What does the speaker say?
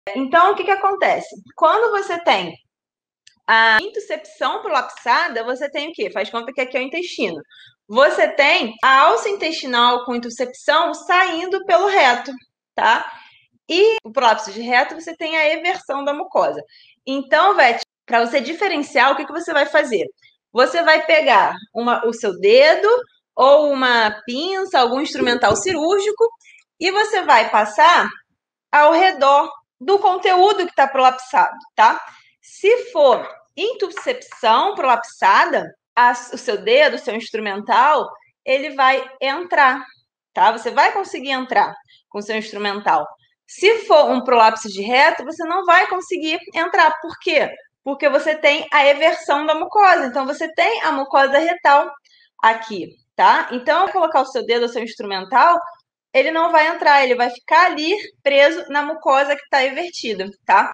Então, o que acontece? Quando você tem a intuscepção prolapsada, você tem o quê? Faz conta que aqui é o intestino. Você tem a alça intestinal com intuscepção saindo pelo reto, tá? E o prolapso de reto, você tem a eversão da mucosa. Então, Vete, para você diferenciar, o que você vai fazer? Você vai pegar o seu dedo ou uma pinça, algum instrumental cirúrgico, e você vai passar ao redor do conteúdo que está prolapsado, tá? Se for intuscepção prolapsada, o seu dedo, o seu instrumental, ele vai entrar, tá? Você vai conseguir entrar com o seu instrumental. Se for um prolapso de reto, você não vai conseguir entrar. Por quê? Porque você tem a eversão da mucosa. Então, você tem a mucosa retal aqui, tá? Então, ao colocar o seu dedo, o seu instrumental, ele não vai entrar, ele vai ficar ali preso na mucosa que está invertida, tá?